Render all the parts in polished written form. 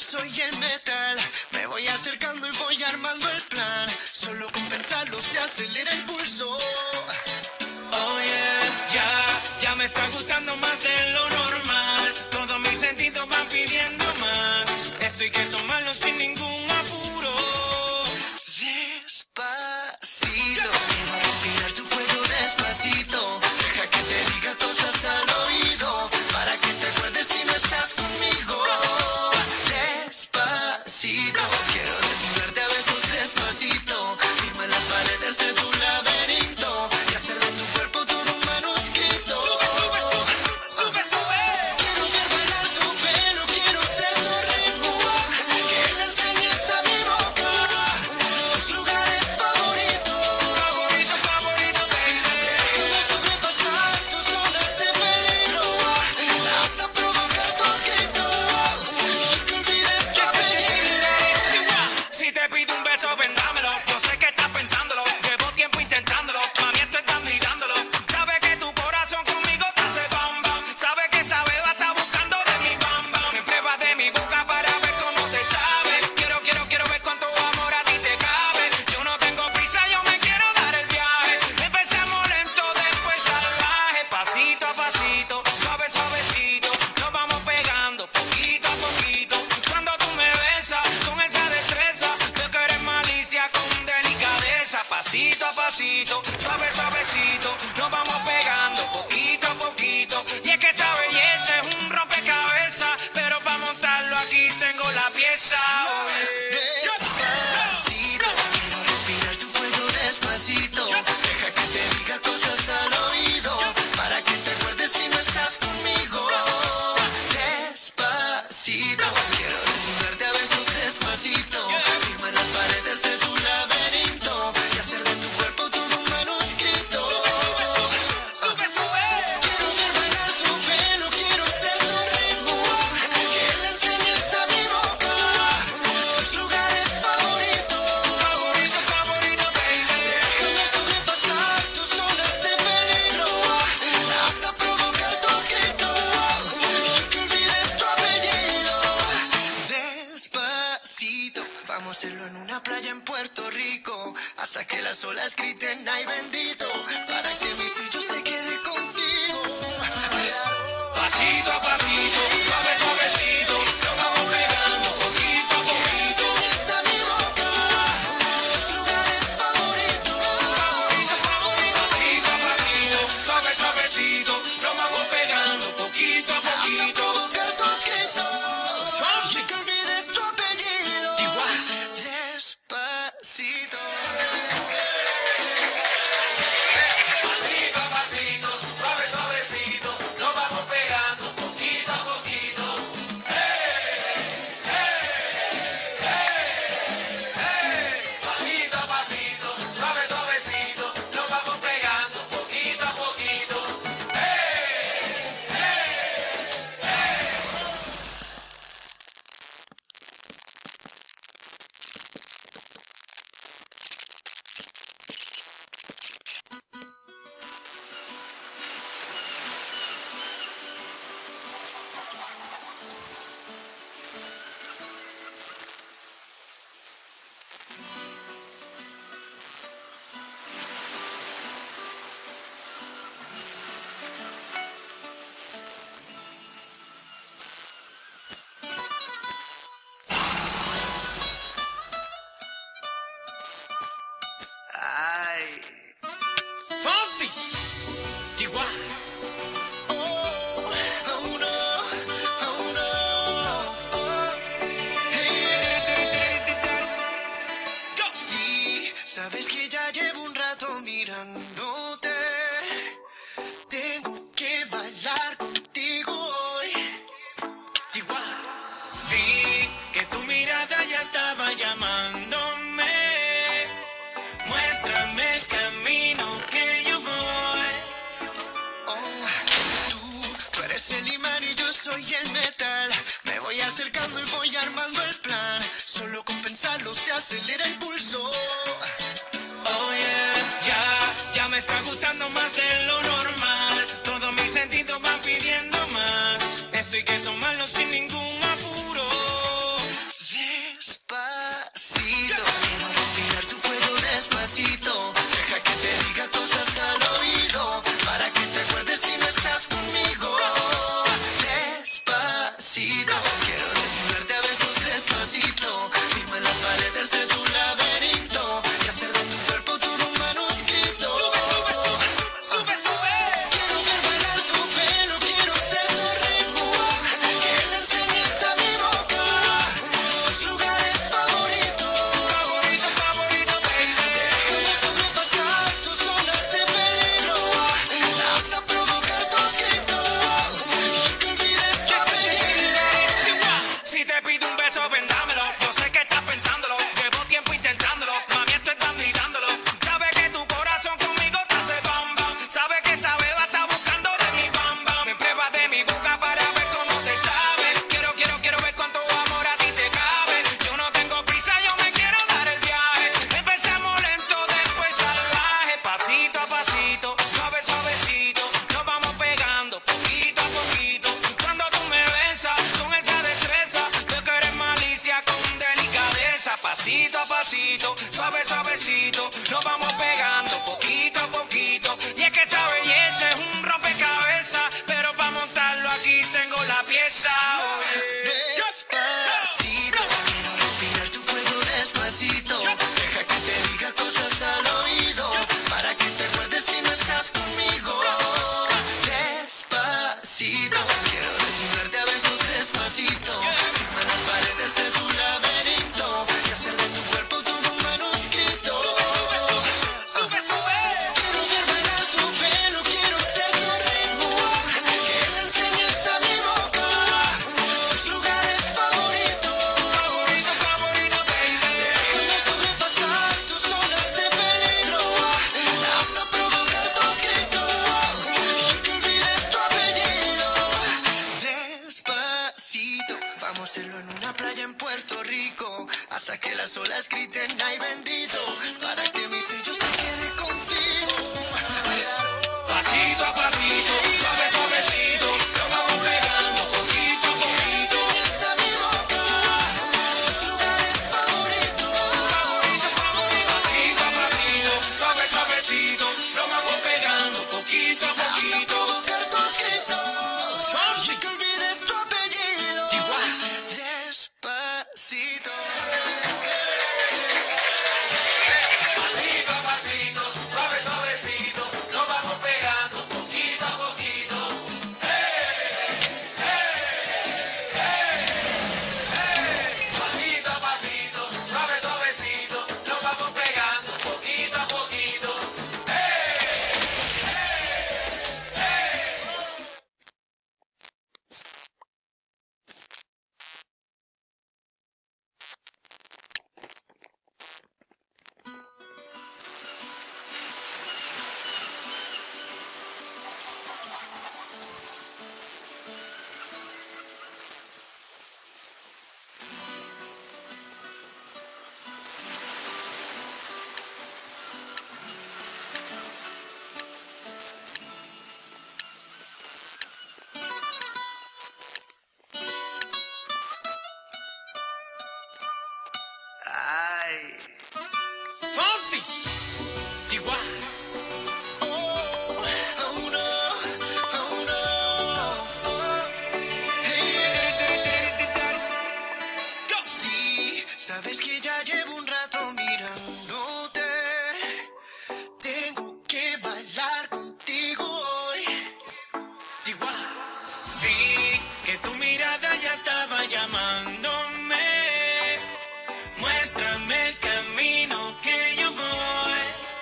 soy el metal. Me voy acercando y voy armando el plan. Solo con pensarlo se acelera el pulso. Oh yeah, ya me está gustando más de lo normal. Todos mis sentidos van pidiendo más. Esto hay que tomarlo sin ningún apuro. Despacito, quiero respirar tu cuello despacito. Deja que te diga cosas al oído, para que te acuerdes si no estás conmigo. Despacito, quiero desnudarte a besos despacito. Firma las paredes de tu laberinto y hacer de tu cuerpo todo un manuscrito. Sube, sube, sube, sube. Quiero ver bailar tu pelo, quiero ser tu ritmo. Que le enseñes a mi boca tus lugares favoritos. Favorito, favorito, baby. Déjame sobrepasar tus zonas de peligro hasta provocar tus gritos y que olvides tu apellido. Si te pido un beso, vendámelo. Yo sé que estás pensándolo. Llevo tiempo intentándolo. Mami, esto estás mirándolo. Sabe que tu corazón conmigo te hace bam bam. Sabe que esa beba está buscando de mi bam bam. Me prueba de mi boca para ver cómo te sabe. Quiero ver cuánto amor a ti te cabe. Yo no tengo prisa, yo me quiero dar el viaje. Empecemos lento, después salvaje. Pasito a pasito, suave, suavecito. Nos vamos pegando poquito a poquito. Cuando tú me besas con esa destreza, veo que eres malicia con delicadeza. Pasito a pasito, suave, suavecito. Nos vamos pegando poquito a poquito. Y es que esa belleza es un rompecabezas, pero para montarlo aquí tengo la pieza. Despacito, quiero respirar tu cuello despacito. Deja que te diga cosas al oído, para que te acuerdes si no estás conmigo. Despacito, quiero desnudarte a besos despacito. Firma las paredes de tu laberinto y hacer de tu cuerpo todo un manuscrito. Sube, sube. Quiero ver bailar tu pelo, quiero ser tu ritmo. Que le enseñes a mi boca tus lugares favoritos. Favorito, favorito, baby. Déjame sobrepasar tus zonas de peligro hasta provocar tus gritos y que olvides tu apellido. Despacito, vamos a hacerlo en una playa en Puerto Rico hasta que las olas griten ay bendito, para que mi sello se quede contigo. Pasito a pasito, suave, suavecito. Nos vamos pegando poquito a poquito. Enseñes a mi boca tus lugares favoritos. Favorito, favorito. Pasito a pasito, suave, suavecito. Nos vamos pegando poquito a Hasta poquito. provocar tus gritos y que olvides tu apellido. Despacito. Pasito a pasito, suave, suavecito. Nos vamos pegando poquito a poquito. Pasito a pasito, suave, suavecito. Nos vamos pegando poquito a poquito. Ay. Fonsi, Chihuahua. Oh, oh no, oh no. Oh. Hey. Sí, sabes que ya llevo un rato mirándote. Tengo que bailar contigo hoy. Chihuahua. Vi que tu mirada ya estaba llamándome. Muéstrame el camino que yo voy. Oh, tú eres el imán y yo soy el metal. Me voy acercando y voy armando el plan. Solo con pensarlo se acelera el pulso. Oh yeah, ya me está gustando más de lo normal. Todos mis sentidos van pidiendo más. Esto hay que tomarlo sin ningún apuro. pasito a pasito, suave suavecito, nos vamos pegando poquito a poquito. Y es que esa belleza es un rompecabezas, pero para montarlo aquí tengo la pieza. Despacito, quiero respirar tu fuego despacito. Deja que te diga cosas al oído, para que te acuerdes si no estás conmigo. Despacito, quiero desnudarte a besos despacito. Firma las paredes de tu laberinto y hacer de tu cuerpo todo un manuscrito. Sube, sube. Quiero ver bailar tu pelo, quiero ser tu ritmo, que le enseñes a mi boca tus lugares favoritos. Favorito, favorito, baby. Déjame sobrepasar tus zonas de peligro hasta provocar tus gritos y que olvides tu apellido. Despacito, vamos a hacerlo en una playa en Puerto Rico hasta que las olas griten ay bendito, para que mi sello se quede contigo. Pasito a pasito, suave suavecito, nos vamos pegando poquito a poquito. Enseñas a mi boca tus lugares favoritos. Favorito, favorito, pasito a pasito, suave suavecito, nos vamos pegando poquito a Hasta poquito. provocar tus gritos y que olvides tu apellido. Despacito. Pasito a pasito, suave suavecito, nos vamos pegando poquito a poquito. Pasito a pasito, suave suavecito, nos vamos pegando poquito a poquito. Ay. Fonsi, Chihuahua. Oh no, oh no. Sí, sabes que ya llevo un rato mirándote. Tengo que bailar contigo hoy. Chihuahua. Vi que tu mirada ya estaba llamándome. Muéstrame el camino que yo voy.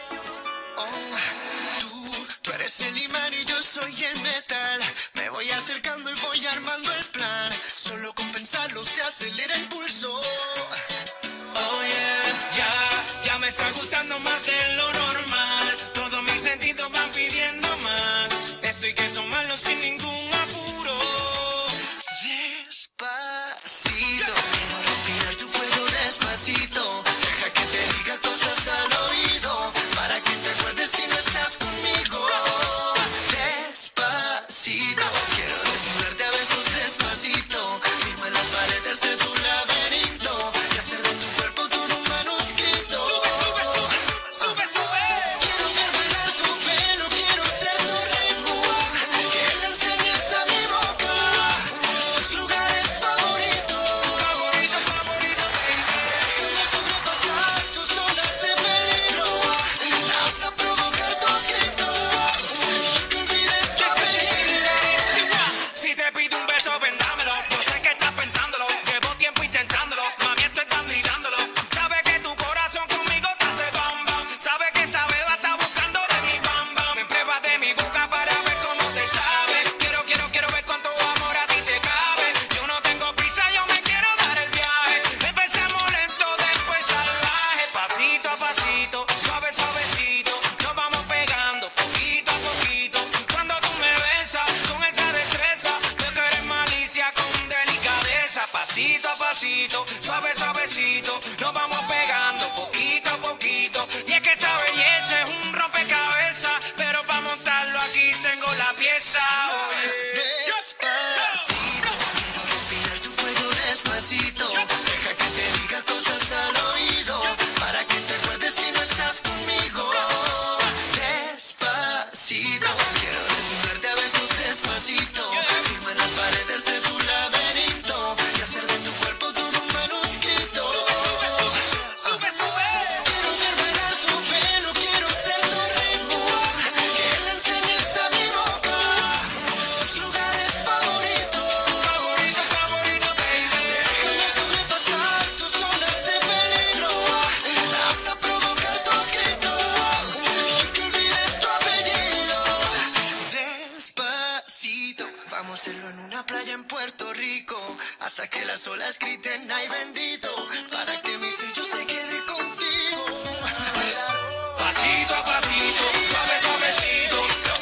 Oh, tú eres el imán y yo soy el metal. Me voy acercando y voy armando el plan. Solo con pensarlo se acelera el pulso. Oh yeah, ya me está gustando más de lo normal. Todos mis sentidos van pidiendo más. Esto hay que tomarlo sin ningún apuro. Despacito, quiero respirar tu fuego despacito. Deja que te diga cosas al oído, para que te acuerdes si no estás conmigo. Despacito, quiero desnudarte a besos despacito. Firma las paredes de tu laberinto y hacer de tu cuerpo todo un manuscrito. Sube, sube, sube, sube, sube. Quiero ver bailar tu pelo, quiero ser tu ritmo, que le enseñes a mi boca tus lugares favoritos. Favorito, favorito, baby. Déjame sobrepasar tus zonas de peligro hasta provocar tus gritos y que olvides tu apellido. Si te pido un beso, vendámelo. Yo sé que estás pensándolo. Llevo tiempo intentándolo. Mami, esto es dando y dándolo. Sabe que tu corazón conmigo te hace bam bam. Sabe que esa beba está buscando de mi bam bam. Me pruebas de mi boca para ver cómo te sabe. Quiero ver cuánto amor a ti te cabe. Yo no tengo prisa, yo me quiero dar el viaje. Empecemos lento, después salvaje. Pasito a pasito, suave suavecito, nos vamos pegando poquito a poquito. Cuando tú me besas con esa destreza, veo que eres malicia con delicadeza. Pasito a pasito, suave suavecito, nos vamos pegando poquito a poquito. Y es que esa belleza es un rompecabezas, pero para montarlo aquí tengo la pieza. Despacito, quiero respirar tu fuego despacito. Deja que te diga cosas al oído, hacerlo en una playa en Puerto Rico, hasta que las olas griten ay bendito, para que mi sello se quede contigo. Pasito a pasito, suave suavecito.